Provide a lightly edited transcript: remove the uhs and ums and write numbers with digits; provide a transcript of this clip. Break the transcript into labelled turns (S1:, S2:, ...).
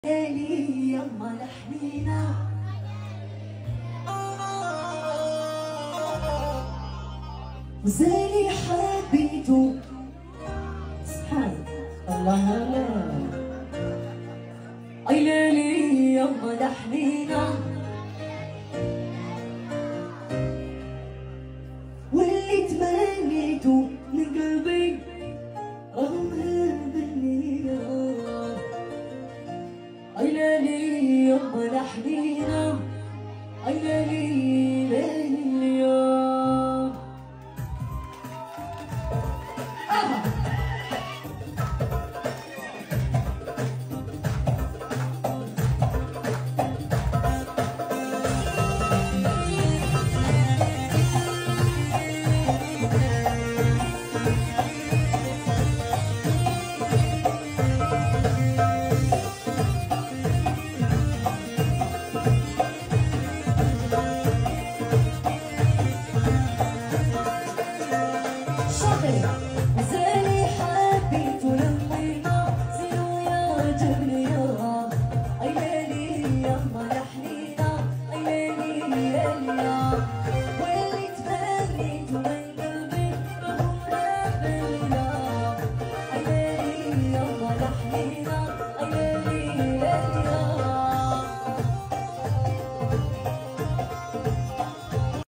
S1: ليلي يما لحنينا وزالي حبيته سبحان الله لا اي ليلي يما لحنينا واللي تمنيته من قلبي رغم هالبنية اي ليلي يما لحنينا اي ليلي ليلي يا زالي حبيته لمينا زينو يا جبريا اي ليلي يما لحنينا اي ليلي ليليا واللي تمنيته من قلبي رغم بالله اي ليلي يما لحنينا